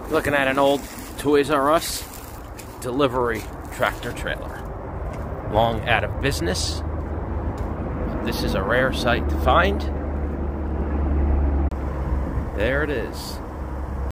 Looking at an old Toys R Us delivery tractor trailer. Long out of business. This is a rare sight to find. There it is.